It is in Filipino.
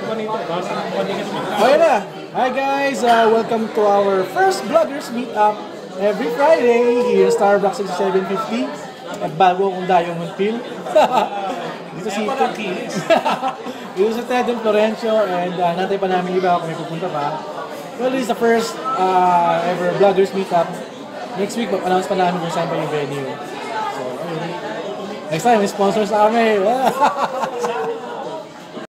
Okay na. Hi guys, welcome to our first Vloggers Meetup every Friday here sa Starbucks 6750 at bago akong dayong Monpil. Dito si dito sa Ted and Florencio and natay pa namin iba kung may pupunta pa. Well, this is the first ever Vloggers Meetup. Next week, announce pa namin kung saan pa yung venue. So, ayun. Next time, may sponsors sa kami.